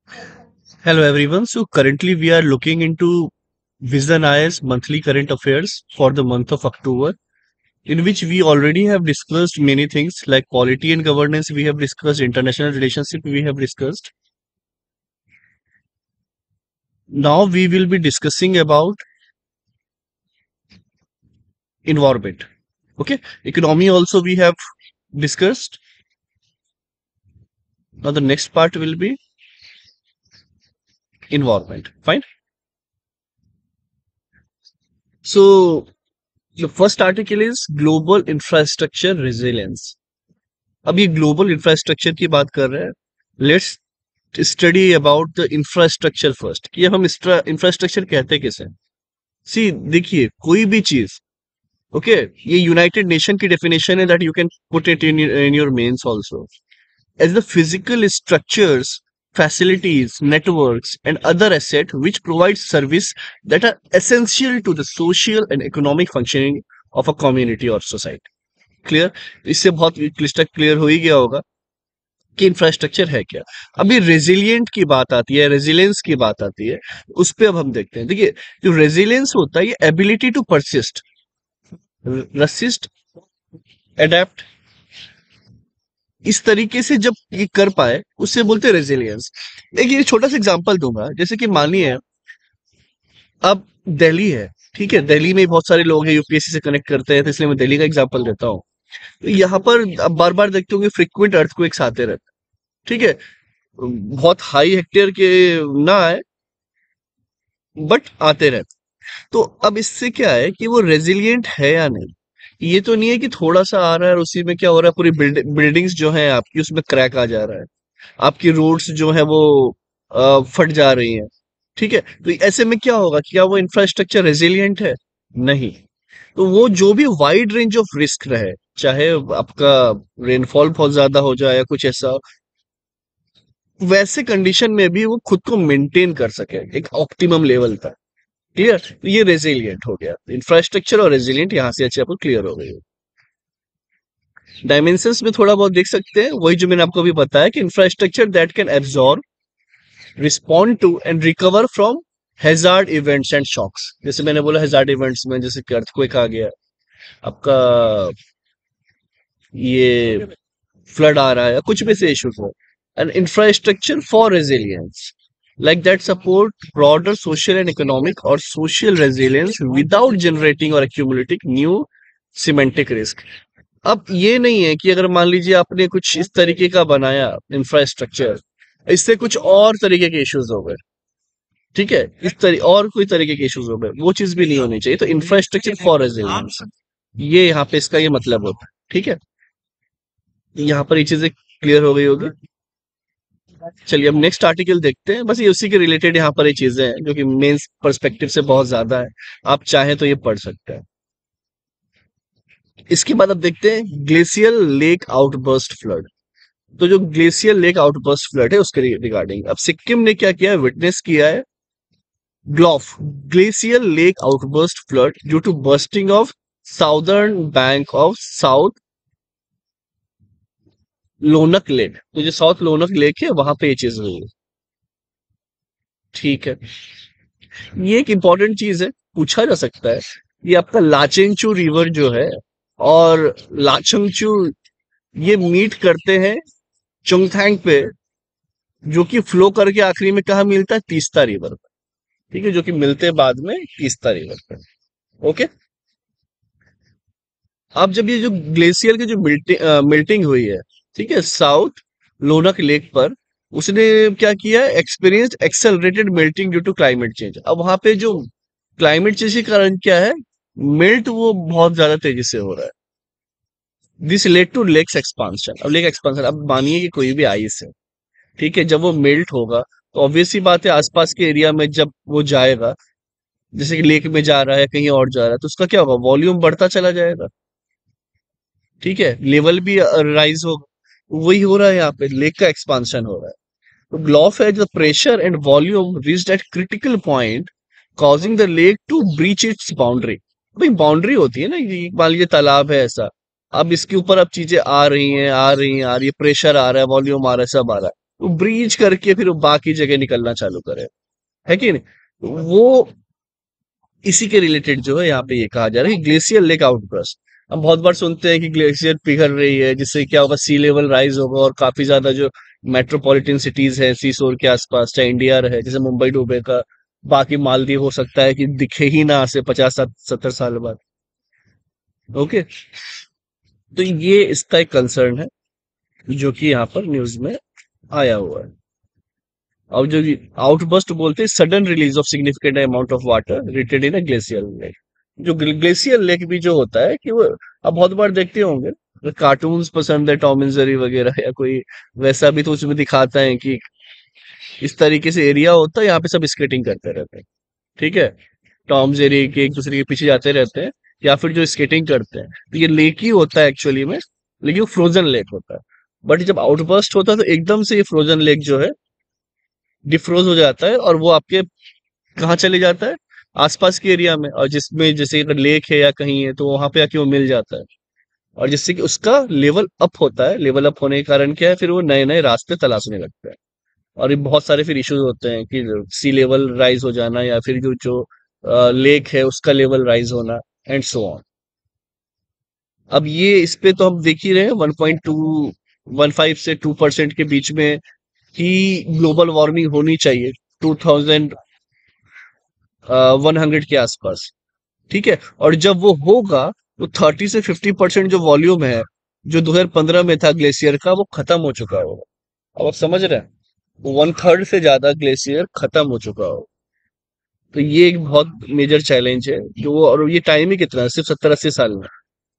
Hello everyone. So currently we are looking into Vision IS monthly current affairs for the month of October, in which we already have discussed many things like polity and governance. We have discussed international relationship. We have discussed. Now we will be discussing about environment. Okay. Economy also we have discussed. Now the next part will be environment. Fine. So the first article is global infrastructure resilience. अब ये global infrastructure की बात कर रहे हैं. Let's study about the infrastructure first कि हम infrastructure कहते किसे. सी देखिए कोई भी चीज. ओके. ये यूनाइटेड नेशन की डेफिनेशन है that you can put it in your mains also as the physical structures, facilities, networks, and other assets which provide service that are essential to the social and economic functioning of a community or society. Clear. इससे बहुत clyster clear हो ही गया होगा कि infrastructure है क्या. अभी resilient की बात आती है, रेजिलियंस की बात आती है, उस पे अब हम देखते हैं. देखिए जो रेजिलियंस होता है ये ability to persist, resist, adapt, इस तरीके से जब ये कर पाए उससे बोलते हैं रेजिलियंस. एक ये छोटा सा एग्जांपल दूंगा. जैसे कि मानिए अब दिल्ली है. ठीक है. दिल्ली में बहुत सारे लोग हैं यूपीएससी से कनेक्ट करते हैं, तो इसलिए मैं दिल्ली का एग्जांपल देता हूँ. तो यहाँ पर अब बार बार देखते होंगे फ्रिक्वेंट अर्थक्वेक्स आते रहते हैं. ठीक है. बहुत हाई हेक्टेयर के ना आए बट आते रहते. तो अब इससे क्या है कि वो रेजिलियंट है या नहीं. ये तो नहीं है कि थोड़ा सा आ रहा है और उसी में क्या हो रहा है, पूरी बिल्डिंग्स जो है आपकी उसमें क्रैक आ जा रहा है, आपकी रोड्स जो है वो फट जा रही हैं. ठीक है. तो ऐसे में क्या होगा, क्या वो इंफ्रास्ट्रक्चर रेजिलियंट है? नहीं. तो वो जो भी वाइड रेंज ऑफ रिस्क रहे, चाहे आपका रेनफॉल बहुत ज्यादा हो जाए या कुछ ऐसा, वैसे कंडीशन में भी वो खुद को मेंटेन कर सके एक ऑप्टिमम लेवल तक. क्लियर. तो ये रेजिलियंट हो गया. इंफ्रास्ट्रक्चर और रेजिलियंट यहां से अच्छे आपको क्लियर हो गई. डायमेंशंस में थोड़ा बहुत देख सकते हैं, वही जो मैंने आपको अभी बताया कि infrastructure that can absorb, respond to and recover from hazard events and shocks. जैसे मैंने बोला हैजार्ड इवेंट्स में जैसे कि अर्थक्वेक आ गया आपका, ये फ्लड आ रहा है, कुछ भी से इश्यूज हो. An infrastructure for resilience like that support broader social and economic or social resilience without generating or accumulating new semantic risk. अब ये नहीं है कि अगर मान लीजिए आपने कुछ इस तरीके का बनाया इंफ्रास्ट्रक्चर, इससे कुछ और तरीके के इश्यूज हो गए. ठीक है. और कोई तरीके के इश्यूज हो गए, वो चीज भी नहीं होनी चाहिए. तो इंफ्रास्ट्रक्चर फॉर रेजिलियंस, ये यहाँ पे इसका ये मतलब होता है. ठीक है. यहाँ पर ये चीजें क्लियर हो गई होगी. चलिए अब नेक्स्ट आर्टिकल देखते हैं. बस ये उसी के रिलेटेड यहाँ पर ये चीजें हैं जो कि मेंस पर्सपेक्टिव से बहुत ज्यादा है. आप चाहें तो ये पढ़ सकते हैं. इसके बाद अब देखते हैं ग्लेशियल लेक आउटबर्स्ट फ्लड. तो जो ग्लेशियल लेक आउटबर्स्ट फ्लड है उसके रिगार्डिंग अब सिक्किम ने क्या किया है, विटनेस किया है GLOF glacial lake outburst flood due to bursting of southern bank of South Lhonak lake. तो जो साउथ लोनक लेक है वहां पे ये चीज हुई है. ठीक है. ये एक इंपॉर्टेंट चीज है, पूछा जा सकता है. ये आपका लाचेंगचू रिवर जो है और लाचंगचू, ये मीट करते हैं चुंगथैंग पे, जो कि फ्लो करके आखिरी में कहा मिलता है, तीस्ता रिवर पे. ठीक है. जो कि मिलते हैं बाद में तीस्ता रिवर पे. ओके. अब जब ये जो ग्लेशियर की जो मिल्टिंग हुई है, ठीक है, साउथ लोनक लेक पर, उसने क्या किया, experienced accelerated melting due to climate change. अब वहां पे जो क्लाइमेट चेंज के कारण क्या है, मेल्ट वो बहुत ज्यादा तेजी से हो रहा है. This led to lakes expansion. अब लेक एक्सपांशन, अब मानिए कि कोई भी आइस है. ठीक है. जब वो मेल्ट होगा तो ऑब्वियस सी बात है आसपास के एरिया में जब वो जाएगा, जैसे कि लेक में जा रहा है कहीं और जा रहा है, तो उसका क्या होगा, वॉल्यूम बढ़ता चला जाएगा. ठीक है. लेवल भी राइज होगा. वही हो रहा है यहाँ पे, लेक का एक्सपांशन हो रहा है. तो ग्लॉफ है the pressure and volume reached at critical point causing the lake to breach its boundary. भाई बाउंड्री होती है ना, ये मान लीजिए तालाब है ऐसा. अब इसके ऊपर अब चीजें आ रही हैं, आ रही हैं, आ रही है, प्रेशर आ रहा है, वॉल्यूम आ रहा है, सब आ रहा है. वो ब्रीच करके फिर वो बाकी जगह निकलना चालू करे, है कि नहीं? वो इसी के रिलेटेड जो है यहाँ पे ये कहा जा रहा है कि ग्लेशियर लेक आउटबर्स्ट। हम बहुत बार सुनते हैं कि ग्लेशियर पिघल रही है, जिससे क्या होगा, सी लेवल राइज होगा और काफी ज्यादा जो मेट्रोपॉलिटन सिटीज है सी शोर के आसपास, चाहे इंडिया रहे, जैसे मुंबई डूबेगा, बाकी मालदीव हो सकता है कि दिखे ही ना से 50-70 साल बाद। ओके, तो ये इसका एक कंसर्न है जो कि यहाँ पर न्यूज में आया हुआ है। और जो आउटबर्स्ट बोलते हैं, sudden release of significant amount of water retain in a glacier lake. जो ग्लेशियर लेक भी जो होता है कि वो, आप बहुत बार देखते होंगे, कार्टून्स पसंद है, टॉम एंड जेरी वगैरह या कोई वैसा भी, तो उसमें दिखाता है कि इस तरीके से एरिया होता है, यहाँ पे सब स्केटिंग करते रहते हैं। ठीक है, टॉम जेरी के एक दूसरे के पीछे जाते रहते हैं, या फिर जो स्केटिंग करते हैं, तो ये लेक ही होता है एक्चुअली में, लेकिन वो फ्रोजन लेक होता है। बट जब आउटबर्स्ट होता है तो एकदम से ये फ्रोजन लेक जो है डिफ्रोज हो जाता है, और वो आपके कहाँ चले जाता है, आसपास के एरिया में, और जिसमें जैसे अगर लेक है या कहीं है तो वहां पे आके वो मिल जाता है। और जिससे कि उसका लेवल अप होता है, लेवल अप होने के कारण क्या है, फिर वो नए नए रास्ते तलाशने लगता है। और ये बहुत सारे फिर इश्यूज होते हैं कि सी लेवल राइज हो जाना, या फिर जो जो लेक है उसका लेवल राइज होना, एंड सो ऑन। अब ये इस पे तो हम देख ही रहे हैं, 1.215 से 2% के बीच में ही ग्लोबल वार्मिंग होनी चाहिए, 2100 के आसपास। ठीक है, और जब वो होगा तो 30 से 50% जो वॉल्यूम है, जो 2015 में था ग्लेशियर का, वो खत्म हो चुका होगा। अब आप समझ रहे हैं, 1/3 से ज्यादा ग्लेशियर खत्म हो चुका हो। तो ये एक बहुत मेजर चैलेंज है जो और ये टाइम ही कितना है, सिर्फ 70-80 साल में।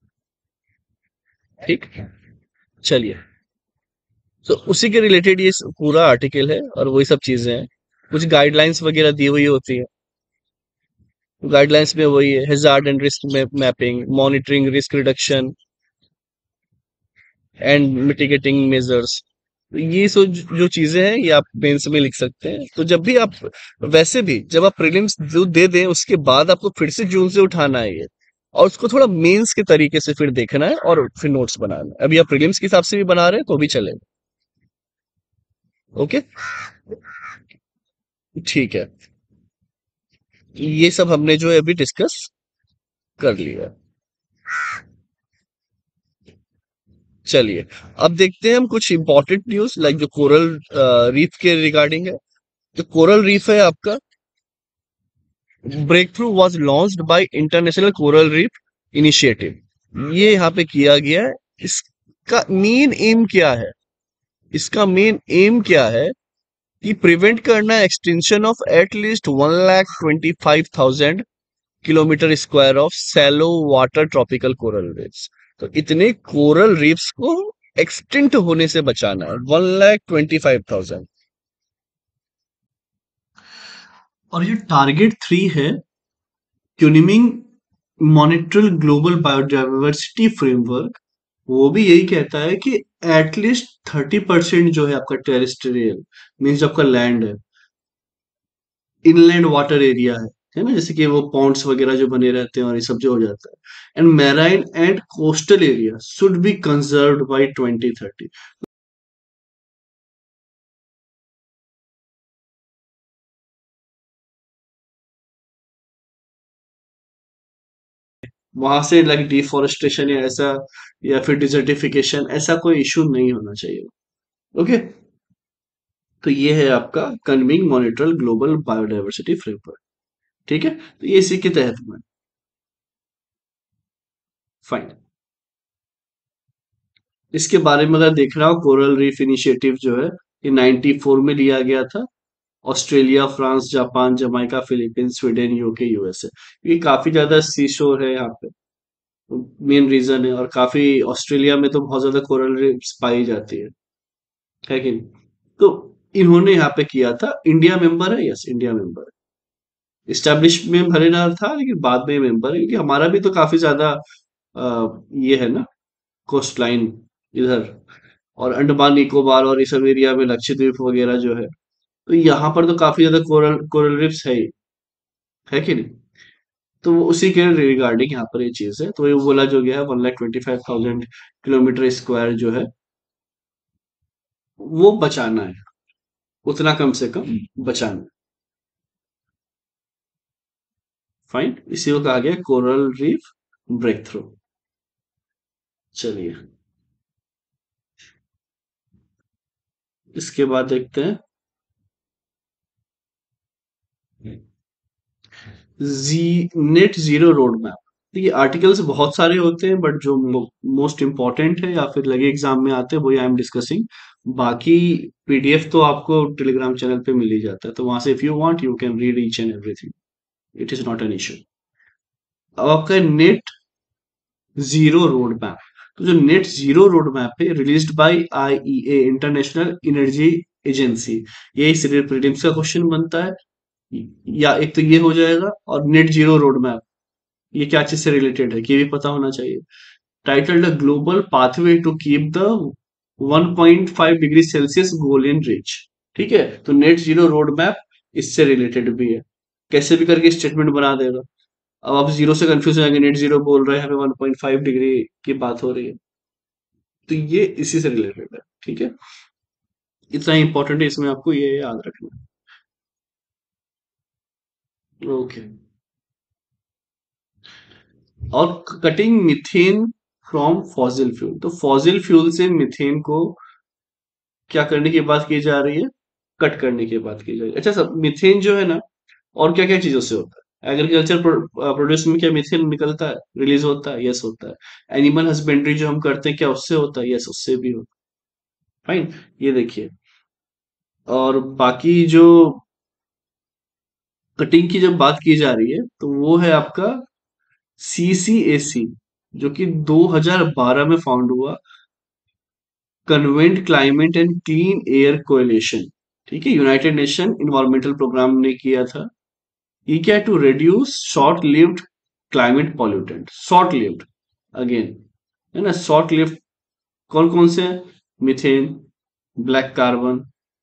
ठीक, चलिए। तो उसी के रिलेटेड ये पूरा आर्टिकल है, और वही सब चीजें हैं, कुछ गाइडलाइंस वगैरह दी हुई होती है। गाइडलाइंस में वही है, hazard and risk mapping, monitoring, risk reduction and mitigating measures. ये सो जो चीजें हैं ये आप मेंस में लिख सकते हैं। तो जब भी आप, वैसे भी जब आप प्रीलिम्स जो दे दें उसके बाद आपको फिर से जून से उठाना है ये, और उसको थोड़ा मेंस के तरीके से फिर देखना है और फिर नोट्स बनाना है। अभी आप प्रीलिम्स के हिसाब से भी बना रहे हैं तो भी चलेगा। ओके, ठीक है, ये सब हमने जो है अभी डिस्कस कर लिया। चलिए, अब देखते हैं हम कुछ इंपॉर्टेंट न्यूज, लाइक जो कोरल रीफ के रिगार्डिंग है। जो कोरल रीफ है आपका, breakthrough was launched by international coral reef initiative. ये यहाँ पे किया गया है। इसका मेन एम क्या है, इसका मेन एम क्या है कि प्रिवेंट करना extension of at least 1,25,000 kilometre square of shallow water tropical coral reefs. तो इतने कोरल रीफ्स को एक्सटिंक्ट होने से बचाना है, 1,25,000। और ये टारगेट 3 है, Kunming Montreal global biodiversity framework. वो भी यही कहता है कि एटलीस्ट 30% जो है आपका टेरेस्ट्रियल, मीन्स आपका लैंड है, इनलैंड वाटर एरिया है ना, जैसे कि वो पॉन्ड्स वगैरह जो बने रहते हैं और ये सब जो हो जाता है, and marine and coastal area should be conserved by 2030। वहां से लाइक डिफोरेस्टेशन या ऐसा, या फिर डिजर्टिफिकेशन, ऐसा कोई इशू नहीं होना चाहिए। ओके, तो ये है आपका Kunming Montreal global biodiversity framework. ठीक है, तो ये इसी के तहत में। फाइन, इसके बारे में अगर देख रहा हो, कोरल रीफ इनिशिएटिव जो है ये 94 में लिया गया था। Australia, France, Japan, Jamaica, Philippines, Sweden, UK, USA, ये काफी ज्यादा सी शोर है यहाँ पे, मेन रीजन है। और काफी ऑस्ट्रेलिया में तो बहुत ज्यादा कोरल रीफ्स पाई जाती है कि नहीं? तो इन्होंने यहाँ पे किया था। इंडिया मेंबर है, यस इंडिया मेंबर है। इस्टेब्लिश में भले ना था, लेकिन बाद में मेंबर है, क्योंकि हमारा भी तो काफी ज्यादा ये है ना, कोस्ट लाइन इधर, और अंडमान निकोबार और इस सब एरिया में लक्षद्वीप वगैरह जो है, तो यहाँ पर तो काफी ज्यादा कोरल कोरल रीफ्स है ही, है कि नहीं? तो वो उसी के रिगार्डिंग यहाँ पर ये चीज है। तो ये बोला जो गया है 1,25,000 किलोमीटर स्क्वायर जो है वो बचाना है। उतना कम से कम बचाना। फाइन, इसी को कहा गया कोरल रीफ ब्रेक थ्रू। चलिए, इसके बाद देखते हैं नेट जीरो रोड मैप। देखिए, आर्टिकल्स बहुत सारे होते हैं, बट जो मोस्ट इंपॉर्टेंट है या फिर लगे एग्जाम में आते हैं वही आई एम डिस्कसिंग। बाकी पीडीएफ तो आपको टेलीग्राम चैनल पे मिल ही जाता है, तो वहां से if you want you can read each and everything. It is not an issue. अब आपका नेट जीरो रोड मैप। तो जो नेट जीरो रोड मैप है, released by IEA, International Energy Agency, ये इस प्रीलिम्स का क्वेश्चन बनता है। या एक तो ये हो जाएगा, और नेट जीरो रोड मैप ये क्या चीज से रिलेटेड है, ये भी पता होना चाहिए। Titled the global pathway to keep the 1.5 degree Celsius goal in reach. ठीक है, तो नेट जीरो रोड मैप इससे रिलेटेड भी है। कैसे भी करके स्टेटमेंट बना देगा। अब आप जीरो से कंफ्यूज हो जाएंगे, नेट जीरो बोल रहे हैं, हमें 1.5 डिग्री की बात हो रही है। तो ये इसी से रिलेटेड है। ठीक है, इतना इंपॉर्टेंट है, इसमें आपको ये याद रखना है। ओके। और cutting methane from fossil fuel. तो फॉसिल फ्यूल से मीथेन को क्या करने की बात की जा रही है, कट करने की बात की जा रही है। अच्छा, सब मीथेन जो है ना, और क्या क्या चीजों से होता है। एग्रीकल्चर प्रोड्यूस में क्या मीथेन निकलता है, रिलीज होता है, यस होता है। एनिमल हस्बेंड्री जो हम करते हैं, क्या उससे होता है, यस उससे भी होता है। फाइन, ये देखिए। और बाकी जो कटिंग की जब बात की जा रही है, तो वो है आपका सीसीएसी, जो कि 2012 में फाउंड हुआ, कन्वेंट climate and clean air coalition. ठीक है, यूनाइटेड नेशन इन्वायरमेंटल प्रोग्राम ने किया था। ये क्या है, to reduce short lived climate pollutant. Short lived, again, है ना, शॉर्ट लिव्ड कौन कौन से हैं? Methane, black carbon,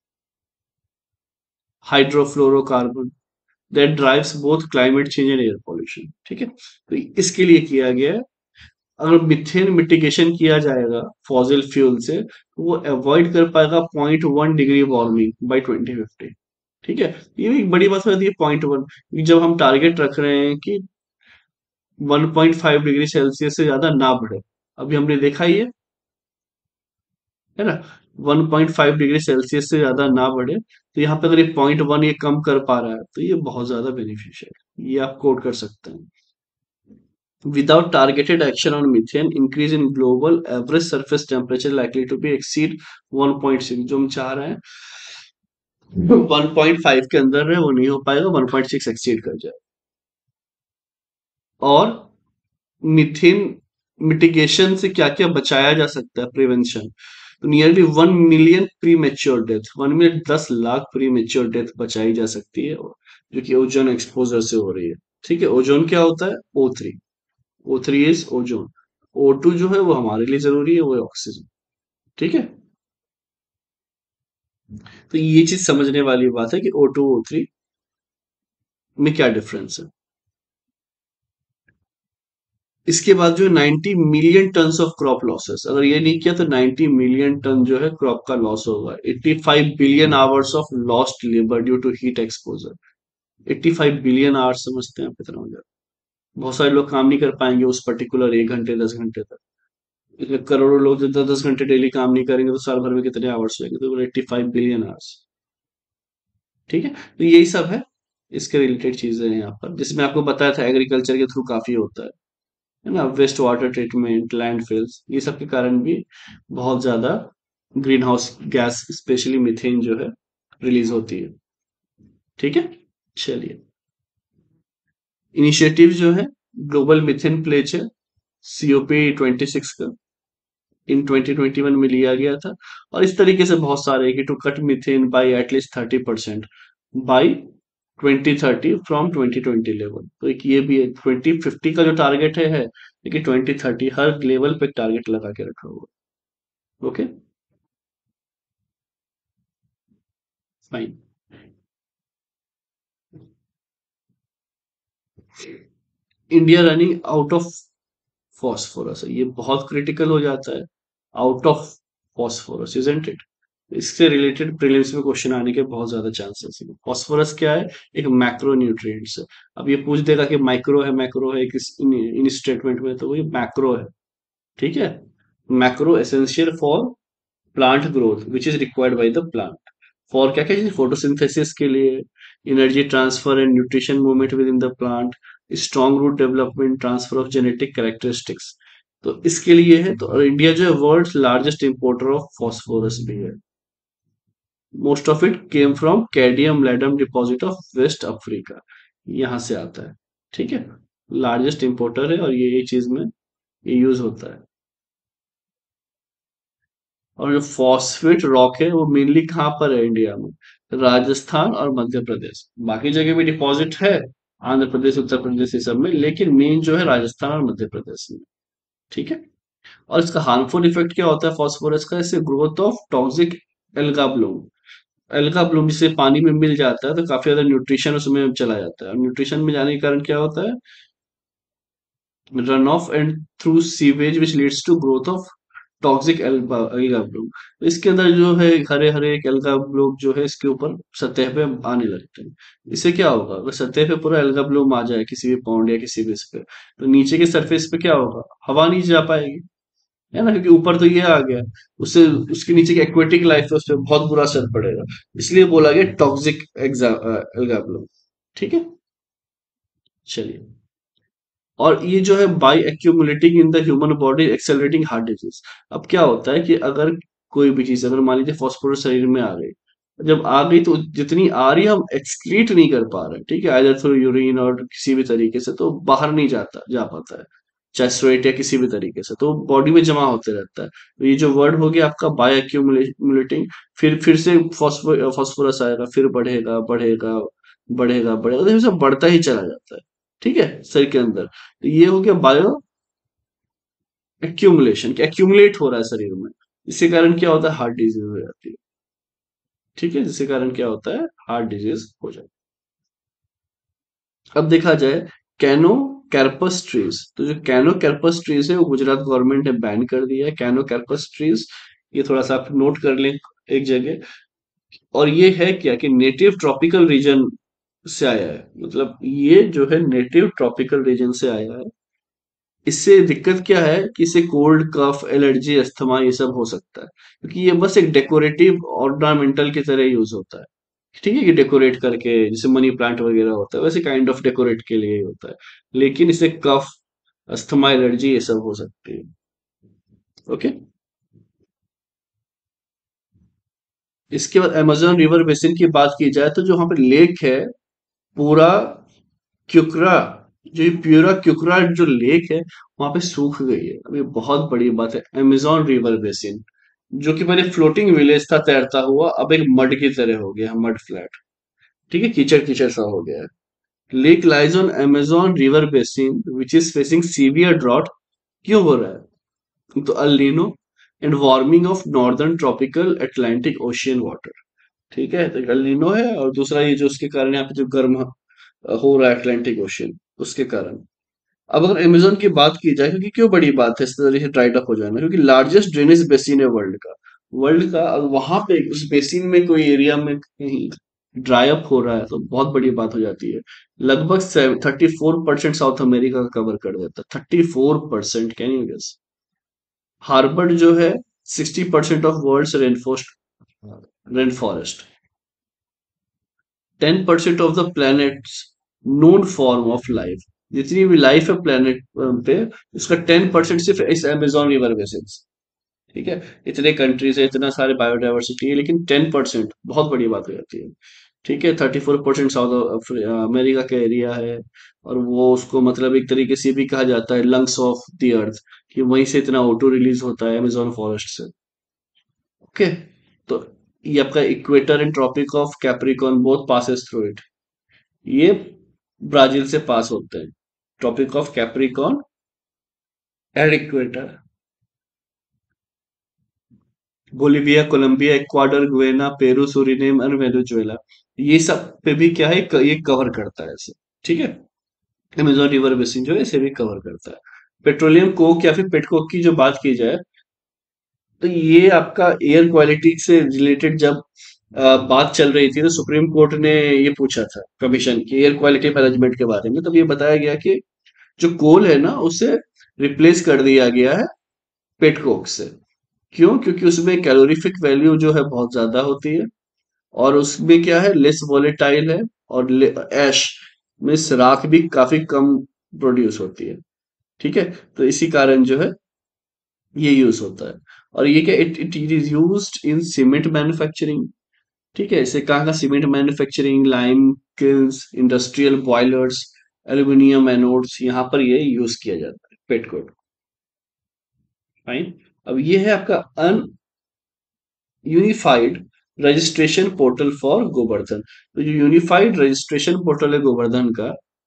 hydrofluorocarbon, that drives both climate change and air pollution. ठीक है, तो इसके लिए किया गया है। अगर मिथेन मिटिगेशन किया जाएगा फॉसिल फ्यूल से, तो वो अवॉइड कर पाएगा 0.1 डिग्री वार्मिंग बाई 2050। ठीक है, ये भी एक बड़ी बात हो जाती है 0.1, जब हम टारगेट रख रहे हैं कि 1.5 डिग्री सेल्सियस से ज्यादा ना बढ़े। अभी हमने देखा ही है ना, 1.5 डिग्री सेल्सियस से ज्यादा ना बढ़े। तो यहाँ पे अगर ये 0.1 ये कम कर पा रहा है, तो ये बहुत ज्यादा बेनिफिशियल है, ये आप कोट कर सकते हैं। Without targeted action on methane, increase in global average surface temperature likely to be exceed 1.6, जो हम चाह रहे हैं 1.5 के अंदर है, वो नहीं हो पाएगा, 1.6 एक्सीड कर जाए। और मिथेन मिटिगेशन से क्या क्या बचाया जा सकता है, प्रिवेंशन। तो nearly 1 million premature death, 1 million 10 lakh premature death बचाई जा सकती है, जो कि ओजोन एक्सपोजर से हो रही है। ठीक है, ओजोन क्या होता है, O3। O3 is ozone. O2 जो है वो हमारे लिए जरूरी है, वो है ऑक्सीजन। ठीक है, तो ये चीज समझने वाली बात है कि O2 O3 में क्या डिफरेंस है। इसके बाद जो 90 million ton of crop losses, अगर ये नहीं किया तो 90 मिलियन टन जो है क्रॉप का लॉस होगा। 85 billion hours of lost labour due to heat exposure. 85 billion hours, समझते हैं आप कितना हो जाएगा। बहुत सारे लोग काम नहीं कर पाएंगे उस पर्टिकुलर 1 घंटे 10 घंटे तक। इसलिए करोड़ों लोग जो 10 10 घंटे डेली काम नहीं करेंगे, तो साल भर में कितने आवर्स लगेंगे, तो 85 बिलियन आवर्स। ठीक है, तो यही सब है, इसके रिलेटेड चीजें हैं यहाँ पर, जिसमें आपको बताया था एग्रीकल्चर के थ्रू काफी होता है ना, वेस्ट वाटर ट्रीटमेंट, लैंडफिल्स, ये सब के कारण भी बहुत ज्यादा greenhouse gas, specially methane जो है, रिलीज होती है। ठीक है, चलिए। इनिशिएटिव जो है, ग्लोबल मीथेन प्लेज है, COP26 का, इन 2021 में लिया गया था। और इस तरीके से बहुत सारे कि to cut methane by at least 30% by 2030 from 2020 level. तो एक ये भी है, 2050 का जो टारगेट है लेकिन 2030 हर लेवल पे टारगेट लगा के रखा हुआ। Okay, fine. India running out of phosphorus, ये बहुत क्रिटिकल हो जाता है। Out of phosphorus, isn't it. इससे रिलेटेड प्रीलिम्स में क्वेश्चन आने के बहुत ज्यादा चांसेस है। फॉस्फोरस क्या है? एक मैक्रो न्यूट्रिएंट्स है। अब ये पूछ देगा कि माइक्रो है, मैक्रो है किस इन स्टेटमेंट में, तो वो ये मैक्रो है। ठीक है। Macro essential for plant growth which is required by the plant, for क्या क्या, फोटोसिंथेसिस के लिए, energy transfer and nutrition movement within the plant, strong root development, transfer of genetic characteristics. तो इसके लिए है। तो और इंडिया जो है world largest importer of phosphorus भी है। Most of it came from कैडियम लैडम डिपॉजिट ऑफ वेस्ट अफ्रीका, यहाँ से आता है। ठीक है। लार्जेस्ट इंपोर्टर है और ये चीज में ये यूज होता है। और जो फॉस्फेट रॉक है वो मेनली कहाँ पर है इंडिया में? राजस्थान और मध्य प्रदेश। बाकी जगह भी डिपॉजिट है, आंध्र प्रदेश, उत्तर प्रदेश, ये सब में, लेकिन मेन जो है राजस्थान और मध्य प्रदेश में। ठीक है। और इसका हार्मफुल इफेक्ट क्या होता है फॉस्फोरस का? इससे growth of toxic algal bloom. Algal bloom जिसे पानी में मिल जाता है तो काफी ज्यादा न्यूट्रिशन उसमें चला जाता है, और न्यूट्रिशन में जाने के कारण क्या होता है? Run off and through sewage which leads to growth of toxic algal bloom. इसके अंदर जो है हरे हरे एल्गा ब्लूम जो है इसके ऊपर सतह पे आने लगते हैं। इससे क्या होगा? अगर सतह पे पूरा एल्गा ब्लूम आ जाए किसी भी पॉन्ड या किसी भी इस पे, तो नीचे के सरफेस पे क्या होगा? हवा नहीं जा पाएगी, है ना, क्योंकि ऊपर तो ये आ गया। उससे उसके नीचे की एक्वेटिक लाइफ है उस पर बहुत बुरा असर पड़ेगा। इसलिए बोला गया टॉक्सिक एल्गा ब्लूम। ठीक है। चलिए। और ये जो है by accumulating in the human body accelerating heart disease. अब क्या होता है कि अगर कोई भी चीज, अगर मान लीजिए फॉस्फोरस शरीर में आ गई, जब आ गई तो जितनी आ रही है हम एक्सक्रीट नहीं कर पा रहे, ठीक है, आइदर थ्रू यूरिन और किसी भी तरीके से, तो बाहर नहीं जाता जा पाता है, चाहे स्वेट या किसी भी तरीके से, तो बॉडी में जमा होते रहता है। तो ये जो वर्ड हो गया आपका बाय एक्यूमुलेटिंग। फिर से फॉस्फोरस आएगा, फिर बढ़ेगा बढ़ेगा बढ़ेगा बढ़ेगा, तो ये सब बढ़ता ही चला जाता है। ठीक है, शरीर के अंदर। तो ये हो गया बायो एक्यूमुलेशन, कि एक्यूमुलेट हो रहा है शरीर में। इसके कारण क्या होता है? हार्ट डिजीज हो जाती है। ठीक है, जिसके कारण क्या होता है? हार्ट डिजीज हो जाती है। अब देखा जाए कैनो कैरपस ट्रीज, तो जो कैनो कैरपस ट्रीज है वो गुजरात गवर्नमेंट ने बैन कर दिया है, कैनो कैरपस ट्रीज। ये थोड़ा सा आप नोट कर लें एक जगह। और ये है क्या कि नेटिव ट्रॉपिकल रीजन से आया है, मतलब ये जो है नेटिव ट्रॉपिकल रीजन से आया है। इससे दिक्कत क्या है कि इससे कोल्ड, कफ, एलर्जी, अस्थमा ये सब हो सकता है, क्योंकि ये बस एक डेकोरेटिव ऑर्नामेंटल की तरह यूज होता है। ठीक है, कि डेकोरेट करके, जैसे मनी प्लांट वगैरह होता है वैसे काइंड ऑफ डेकोरेट के लिए ही होता है। लेकिन इससे कफ, अस्थमा, एलर्जी ये सब हो सकती है। ओके। इसके बाद अमेजोन रिवर बेसिन की बात की जाए, तो जो वहां पर लेक है पूरा क्युकरा, जो ये प्यूरा क्युकरा जो लेक है वहां पे सूख गई है। अब ये बहुत बड़ी बात है। अमेजोन रिवर बेसिन जो कि पहले फ्लोटिंग विलेज था तैरता हुआ, अब एक मड की तरह हो गया, मड फ्लैट। ठीक है, कीचड़ कीचड़ सा हो गया है। Lake lies on Amazon river basin which is facing severe drought. क्यों हो रहा है? तो El Nino and warming of northern tropical Atlantic ocean water. ठीक है, तो एक अल नीनो है, और दूसरा ये जो उसके कारण यहाँ पे जो गर्म हो रहा है अटलांटिक ओशियन, उसके कारण। अब अगर अमेजोन की बात की जाए, क्योंकि क्यों बड़ी बात है इस तरह से ड्राइड अप हो जाना, क्योंकि लार्जेस्ट ड्रेनेज बेसिन है वर्ल्ड का अगर वहां पे उस बेसिन में कोई एरिया में कहीं ड्राई अप हो रहा है तो बहुत बड़ी बात हो जाती है। लगभग 34% साउथ अमेरिका का कवर कर देता है। 34%, कैन यू गेस? हार्बर्ड जो है 60% of world's rain forest, 10% of the planet's known form of life. जितनी भी लाइफ है प्लैनेट पे, उसका 10% सिर्फ इस अमेजोन रिवर बेसिन। ठीक है, इतने कंट्रीज है, इतना सारे बायोडाइवर्सिटी है, लेकिन 10% बहुत बड़ी बात हो जाती है। ठीक है, 34% साउथ अमेरिका का एरिया है। और वो उसको मतलब एक तरीके से भी कहा जाता है लंग्स ऑफ द अर्थ, कि वहीं से इतना ऑटो रिलीज होता है अमेजोन फॉरेस्ट से। ओके। तो ये आपका equator and tropic of Capricorn both passes through it. ये ब्राजील से पास होते हैं, tropic of Capricorn and equator. Bolivia, Colombia, Ecuador, Guyana, Peru, Suriname और वेनेजुएला, ये सब पे भी क्या है, ये कवर करता है इसे। ठीक है, अमेजोन रिवर बेसिन जो है इसे भी कवर करता है। पेट्रोलियम कोक या फिर पेटकोक की जो बात की जाए, तो ये आपका एयर क्वालिटी से रिलेटेड जब बात चल रही थी तो सुप्रीम कोर्ट ने ये पूछा था कमीशन की एयर क्वालिटी मैनेजमेंट के बारे में, तब ये बताया गया कि जो कोल है ना उसे रिप्लेस कर दिया गया है पेट कोक से। क्यों? क्योंकि उसमें कैलोरीफिक वैल्यू जो है बहुत ज्यादा होती है, और उसमें क्या है, लेस वोलेटाइल है, और ऐश में राख भी काफी कम प्रोड्यूस होती है। ठीक है, तो इसी कारण जो है ये यूज होता है। और ये क्या, it it is used in cement manufacturing. ठीक है, इसे कहाँ का, cement manufacturing, lime kilns, industrial boilers, aluminium anodes, यहाँ पर ये यूज किया जाता है पेट कोट। फाइन। अब ये है आपका unified registration portal for Gobardhan. तो जो यूनिफाइड रजिस्ट्रेशन पोर्टल है गोवर्धन का,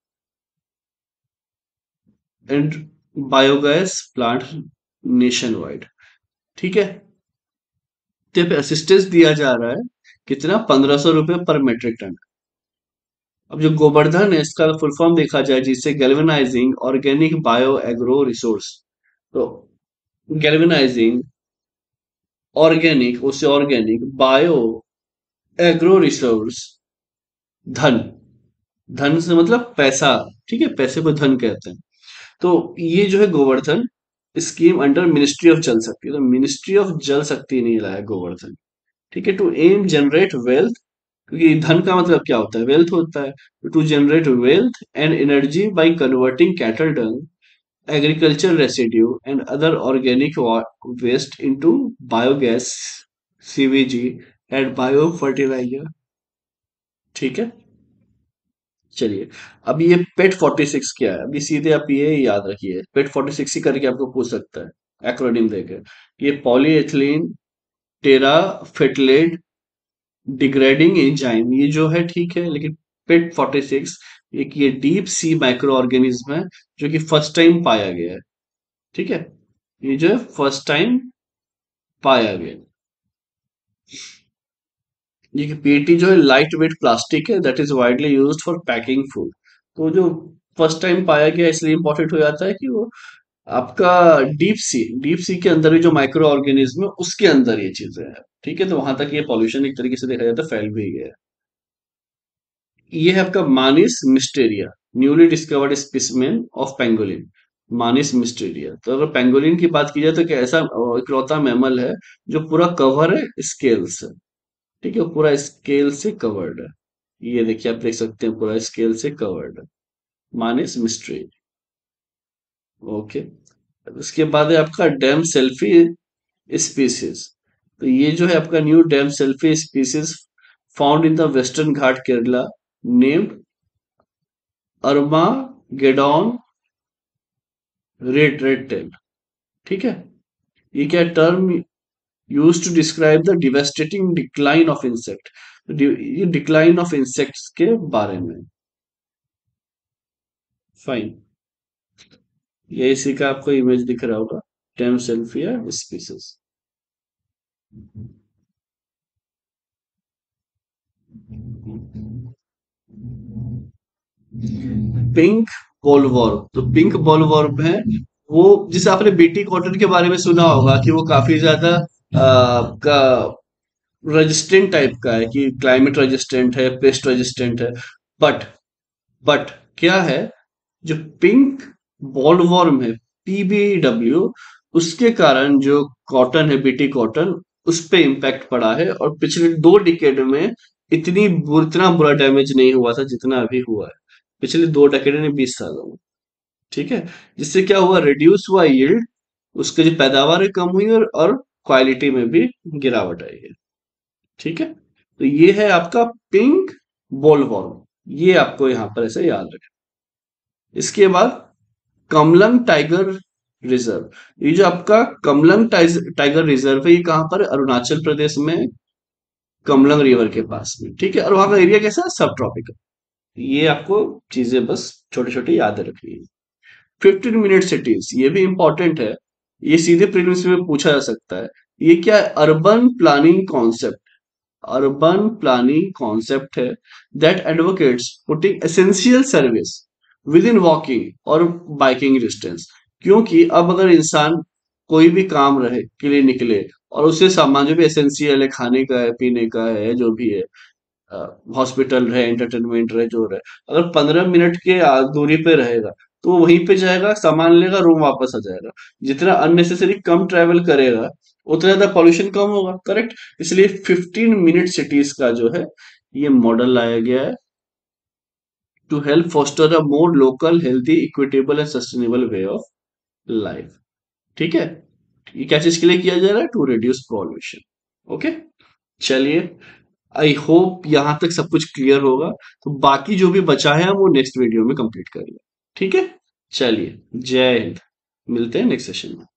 and biogas plant nationwide. ठीक है, तो यहाँ पे असिस्टेंस दिया जा रहा है कितना, 1500 रुपये पर मेट्रिक टन। अब जो गोवर्धन है इसका फुल फॉर्म देखा जाए, जिसे galvanising organic bio agro resource. तो गैल्वेनाइजिंग ऑर्गेनिक, उससे ऑर्गेनिक बायो एग्रो रिसोर्स, धन, धन से मतलब पैसा। ठीक है, पैसे को धन कहते हैं। तो ये जो है Gobardhan scheme under ministry of Jal Shakti, तो मिनिस्ट्री ऑफ जल शक्ति ने लाया गोवर्धन। ठीक है, टू एम जनरेट वेल्थ, क्योंकि धन का मतलब क्या होता है, वेल्थ होता है। To generate wealth and energy by converting cattle dung, agriculture residue and other organic waste into biogas, सीवीजी एंड बायो फर्टिलाइजर। ठीक है, चलिए। अब ये पेट 46 क्या है, अभी सीधे आप ये याद रखिए, पेट 46 ही करके आपको पूछ सकता है एक्रोनिम देकर। ये polyethylene terephthalate degrading enzyme, ये जो है ठीक है, लेकिन पेट 46 एक ये डीप सी माइक्रो ऑर्गेनिज्म है जो कि फर्स्ट टाइम पाया गया है। ठीक है, ये जो है फर्स्ट टाइम पाया गया। ये पीएटी जो है लाइट वेट प्लास्टिक है that is widely used for packing food. तो जो फर्स्ट टाइम पाया गया इसलिए इंपॉर्टेंट हो जाता है कि वो आपका डीप सी के अंदर भी जो माइक्रो ऑर्गेनिज्म है उसके अंदर ये चीजें हैं। ठीक है, तो वहां तक ये पॉल्यूशन एक तरीके से देखा जाए तो फैल भी गया है। ये है आपका Manis mysteria, newly discovered specimen of pangolin. Manis mysteria, तो अगर पेंगोलिन की बात की जाए तो क्या ऐसा इकलौता मैमल है जो पूरा कवर है स्केल से। ठीक है, पूरा स्केल से कवर्ड है। ये देखिए, आप देख सकते हैं पूरा स्केल से कवर्ड है, मानिस मिस्ट्री। ओके, उसके बाद है आपका डैम सेल्फी स्पीसीज। तो ये जो है आपका new damselfly species found in the western घाट Kerala, named Armageddon reedtail. ठीक है, ये क्या term use to describe the devastating decline of insect, ये डिक्लाइन ऑफ इंसेक्ट्स के बारे में। फाइन, ये इसी का आपको इमेज दिख रहा होगा, damselfly species. Pink bollworm, तो पिंक बॉलवर्म है वो, जिसे आपने बीटी कॉटन के बारे में सुना होगा कि वो काफी ज्यादा का रेजिस्टेंट टाइप का है, कि क्लाइमेट रेजिस्टेंट है, पेस्ट रेजिस्टेंट है। बट बट क्या है, जो पिंक बॉलवर्म है, पीबीडब्ल्यू, उसके कारण जो कॉटन है, बीटी कॉटन, उस पे इम्पैक्ट पड़ा है, और पिछले 2 डिकेड में इतना बुरा डैमेज नहीं हुआ था जितना अभी हुआ है पिछले 2 डिकेड में, 20 सालों में। ठीक है, जिससे क्या हुआ, रिड्यूस हुआ यील्ड, उसकी जो पैदावार है कम हुई, और क्वालिटी में भी गिरावट आई है। ठीक है, तो ये है आपका पिंक बोलवॉर्म, ये आपको यहां पर ऐसे याद रखें। इसके बाद कमलंग टाइगर रिजर्व, ये जो आपका कमलंग टाइगर रिजर्व है, ये कहां पर है? अरुणाचल प्रदेश में, कमलंग रिवर के पास में। ठीक है, और वहां का एरिया कैसा है, सब ट्रॉपिकल। ये आपको चीजें बस छोटी छोटी याद रखनी है। 15 मिनट सिटीज, ये भी इंपॉर्टेंट है, ये सीधे प्रीलिम्स में पूछा जा सकता है। ये क्या है, urban planning concept, urban planning concept है that advocates putting essential service within walking और बाइकिंग डिस्टेंस। क्योंकि अब अगर इंसान कोई भी काम रहे के लिए निकले, और उससे सामान जो भी एसेंशियल है, खाने का है, पीने का है, जो भी है, हॉस्पिटल रहे, एंटरटेनमेंट रहे, जो रहे, अगर 15 मिनट के दूरी पे रहेगा तो वो वहीं पे जाएगा, सामान लेगा, रूम वापस आ जाएगा। जितना अननेसेसरी कम ट्रेवल करेगा उतना ज्यादा पॉल्यूशन कम होगा, करेक्ट। इसलिए 15 मिनट सिटीज का जो है ये मॉडल लाया गया है to help foster a more local, healthy, equitable and sustainable way of life. ठीक है, ये क्या चीज के लिए किया जा रहा है? To reduce pollution. ओके, चलिए, आई होप यहां तक सब कुछ क्लियर होगा। तो बाकी जो भी बचा है हम वो नेक्स्ट वीडियो में कंप्लीट करेंगे। ठीक है, चलिए, जय हिंद। मिलते हैं नेक्स्ट सेशन में।